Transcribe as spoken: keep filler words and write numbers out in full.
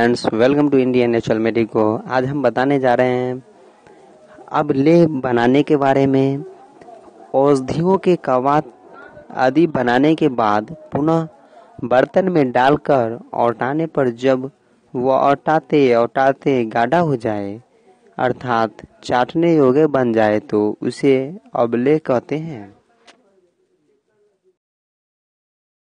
Friends, welcome to Indian natural medico. आज हम बताने जा रहे हैं अब लेप बनाने के बारे में। औषधियों के कवात आदि बनाने के बाद पुनः बर्तन में डालकर औटाने पर जब वह औटाते औटाते गाढ़ा हो जाए अर्थात चाटने योग्य बन जाए तो उसे अबले कहते हैं।